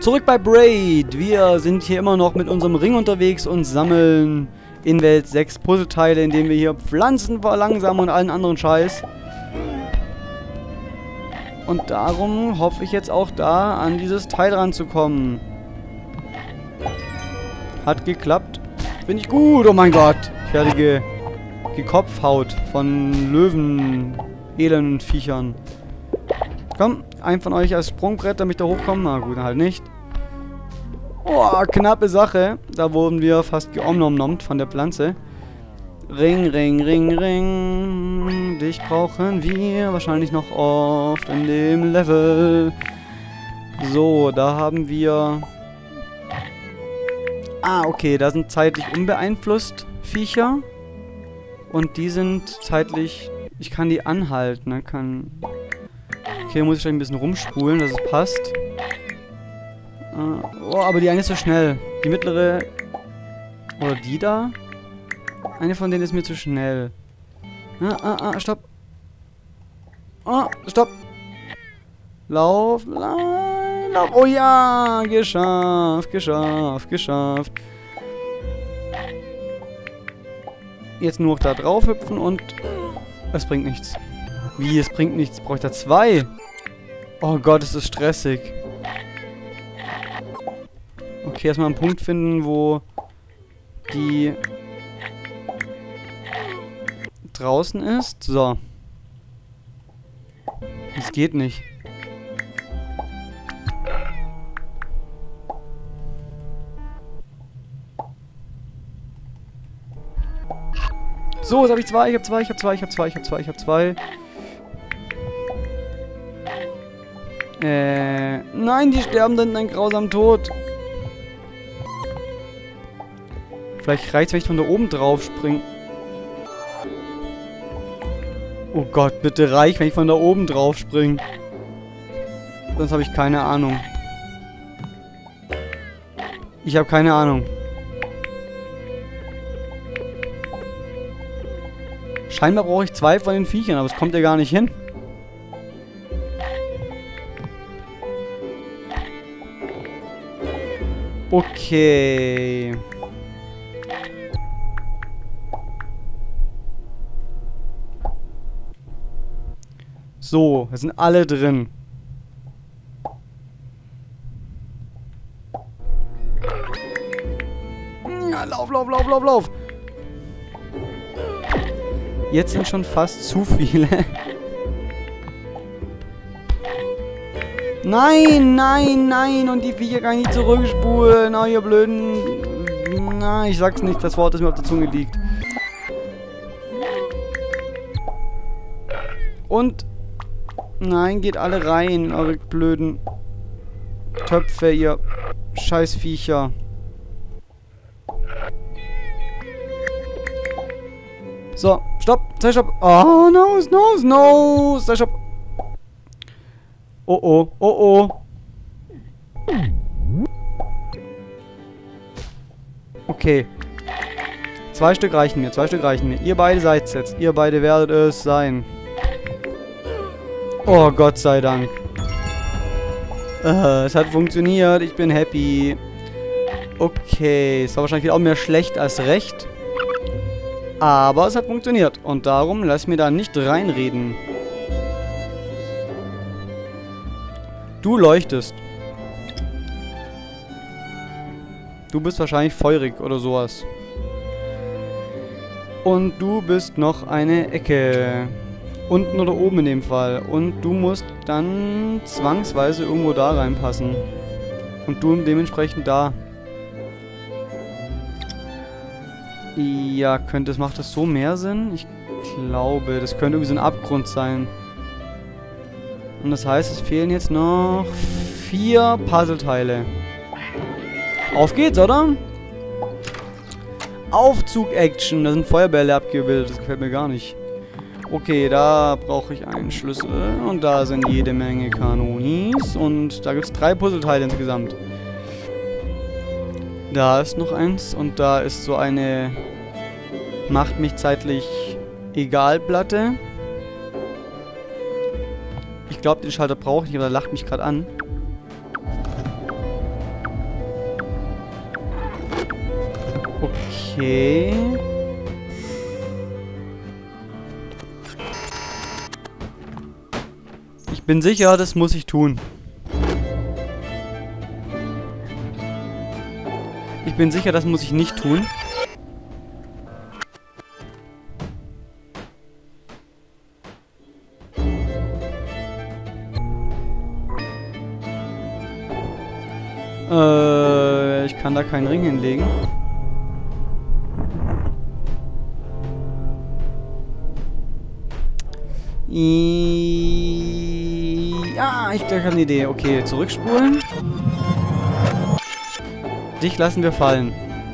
Zurück bei Braid. Wir sind hier immer noch mit unserem Ring unterwegs und sammeln in Welt 6 Puzzleteile, indem wir hier Pflanzen verlangsamen und allen anderen Scheiß. Und darum hoffe ich jetzt auch da, an dieses Teil ranzukommen. Hat geklappt. Bin ich gut. Oh mein Gott. Ich werde gekopfhaut von Löwen, elenden Viechern. Komm, ein von euch als Sprungbrett, damit ich da hochkomme. Na gut, halt nicht. Oh, knappe Sache. Da wurden wir fast geomnomnomt von der Pflanze. Ring, Ring, Ring, Ring. Dich brauchen wir wahrscheinlich noch oft in dem Level. So, da haben wir... Ah, okay, da sind zeitlich unbeeinflusst Viecher. Und die sind zeitlich... Ich kann die anhalten, ne? Okay, muss ich gleich ein bisschen rumspulen, dass es passt. Oh, aber die eine ist so schnell. Die mittlere... Oder die da? Eine von denen ist mir zu schnell. Stopp. Oh, stopp. Lauf, lauf. Oh ja, geschafft, geschafft, geschafft. Jetzt nur noch da drauf hüpfen und... Es bringt nichts. Wie, es bringt nichts? Brauche ich da 2? Oh Gott, ist das stressig. Okay, erstmal einen Punkt finden, wo die draußen ist. So. Das geht nicht. So, jetzt habe ich 2, ich habe 2, ich habe 2, ich habe 2, ich habe 2, ich habe 2. Nein, die sterben dann in einen grausamen Tod. Vielleicht reicht es, wenn ich von da oben drauf springe. Oh Gott, bitte reich, wenn ich von da oben drauf springe. Sonst habe ich keine Ahnung. Ich habe keine Ahnung. Scheinbar brauche ich 2 von den Viechern, aber es kommt ja gar nicht hin. Okay. So, es sind alle drin. Ja, lauf, lauf, lauf, lauf, lauf. Jetzt sind schon fast zu viele. Nein, nein, nein. Und die Viecher kann ich nicht zurückspulen. Oh, ihr blöden... Na, ich sag's nicht. Das Wort, das mir auf der Zunge liegt. Und... Nein, geht alle rein, eure blöden Töpfe, ihr scheiß Viecher. So, stopp, sei stopp. Oh, no, no, no, sei stopp. Oh, oh, oh, oh. Okay. 2 Stück reichen mir, 2 Stück reichen mir. Ihr beide seid's jetzt, ihr beide werdet es sein. Oh, Gott sei Dank. Es hat funktioniert. Ich bin happy. Okay. Es war wahrscheinlich auch mehr schlecht als recht. Aber es hat funktioniert. Und darum lass mir da nicht reinreden. Du leuchtest. Du bist wahrscheinlich feurig oder sowas. Und du bist noch eine Ecke. Unten oder oben in dem Fall. Und du musst dann zwangsweise irgendwo da reinpassen. Und du dementsprechend da. Ja, macht das so mehr Sinn? Ich glaube, das könnte irgendwie so ein Abgrund sein. Und das heißt, es fehlen jetzt noch 4 Puzzleteile. Auf geht's, oder? Aufzug-Action. Da sind Feuerbälle abgebildet. Das gefällt mir gar nicht. Okay, da brauche ich einen Schlüssel. Und da sind jede Menge Kanonis. Und da gibt es 3 Puzzleteile insgesamt. Da ist noch eins. Und da ist so eine macht mich zeitlich egal Platte. Ich glaube, den Schalter brauche ich nicht, aber der lacht mich gerade an. Okay. Ich bin sicher, das muss ich tun. Ich bin sicher, das muss ich nicht tun. Ich kann da keinen Ring hinlegen. Ja, ich habe eine Idee. Okay, zurückspulen. Dich lassen wir fallen.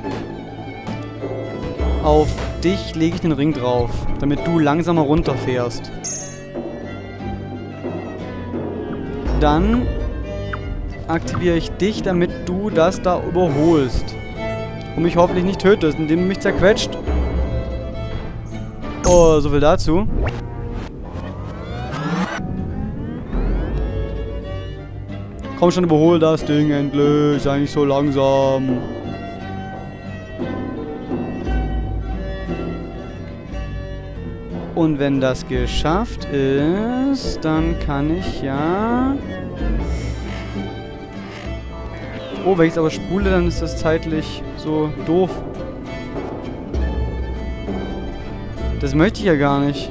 Auf dich lege ich den Ring drauf, damit du langsamer runterfährst. Dann aktiviere ich dich, damit du das da überholst. Und mich hoffentlich nicht tötest, indem du mich zerquetscht. Oh, so viel dazu. Komm schon, überhol das Ding endlich. Sei nicht so langsam. Und wenn das geschafft ist, dann kann ich ja... Oh, wenn ich es aber spule, dann ist das zeitlich so doof. Das möchte ich ja gar nicht.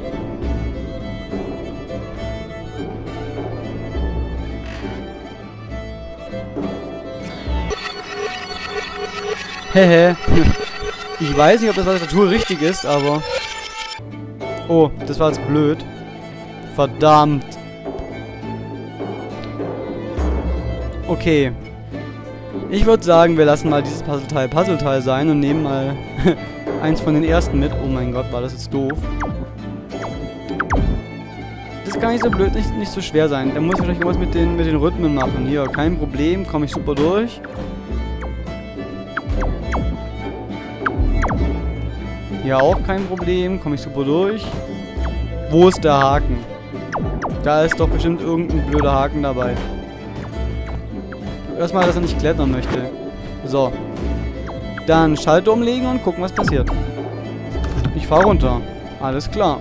Hehe. Ich weiß nicht, ob das Tastatur richtig ist, aber... Oh, das war jetzt blöd. Verdammt. Okay. Ich würde sagen, wir lassen mal dieses Puzzleteil sein und nehmen mal eins von den ersten mit. Oh mein Gott, war das jetzt doof. Das kann nicht so blöd, nicht so schwer sein. Da muss ich vielleicht irgendwas mit den Rhythmen machen. Hier, kein Problem, komme ich super durch. Hier auch kein Problem, komme ich super durch. Wo ist der Haken? Da ist doch bestimmt irgendein blöder Haken dabei. Erstmal, dass er nicht klettern möchte. So. Dann Schalter umlegen und gucken, was passiert. Ich fahre runter. Alles klar.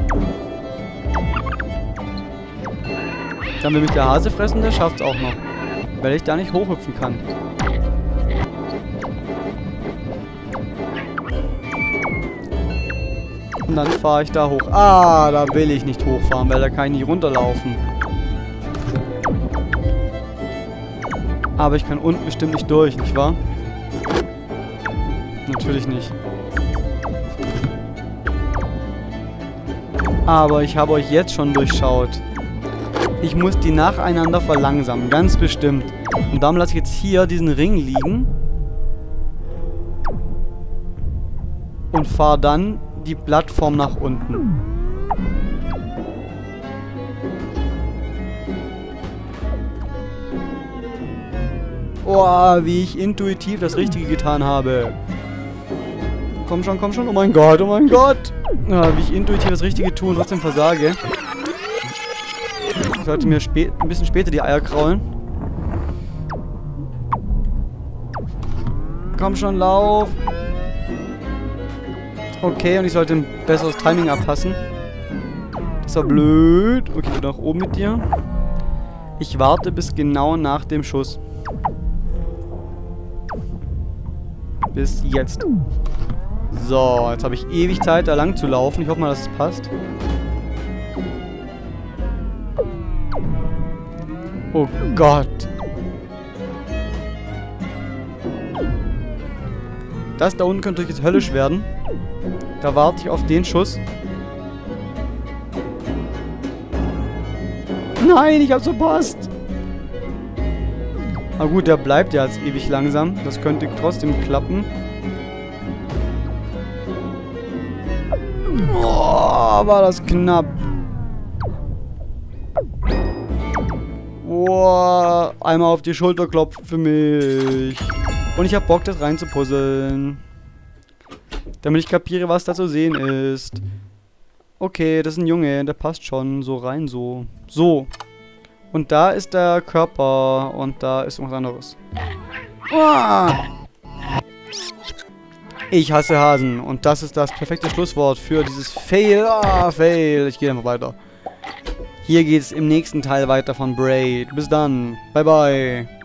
Dann will mich der Hase fressen, der schafft es auch noch. Weil ich da nicht hochhüpfen kann. Und dann fahre ich da hoch. Ah, da will ich nicht hochfahren, weil da kann ich nicht runterlaufen. Aber ich kann unten bestimmt nicht durch, nicht wahr? Natürlich nicht. Aber ich habe euch jetzt schon durchschaut. Ich muss die nacheinander verlangsamen, ganz bestimmt. Und darum lasse ich jetzt hier diesen Ring liegen. Und fahre dann die Plattform nach unten. Oh, wie ich intuitiv das Richtige getan habe. Komm schon, komm schon. Oh mein Gott, oh mein Gott. Ja, wie ich intuitiv das Richtige tue und trotzdem versage. Ich sollte mir ein bisschen später die Eier kraulen. Komm schon, lauf. Okay, und ich sollte ein besseres Timing abpassen. Das war blöd. Okay, ich bin nach oben mit dir. Ich warte bis genau nach dem Schuss. Bis jetzt. So, jetzt habe ich ewig Zeit, da lang zu laufen. Ich hoffe mal, dass es passt. Oh Gott. Das da unten könnte jetzt höllisch werden. Da warte ich auf den Schuss. Nein, ich hab's verpasst. Na gut, der bleibt ja jetzt ewig langsam. Das könnte trotzdem klappen. Oh, war das knapp. Oh, einmal auf die Schulter klopfen für mich. Und ich hab Bock, das rein zu puzzeln. Damit ich kapiere, was da zu sehen ist. Okay, das ist ein Junge, der passt schon so rein, so. So. Und da ist der Körper und da ist irgendwas anderes. Ah! Ich hasse Hasen. Und das ist das perfekte Schlusswort für dieses Fail. Ah, Fail. Ich gehe einfach weiter. Hier geht es im nächsten Teil weiter von Braid. Bis dann. Bye, bye.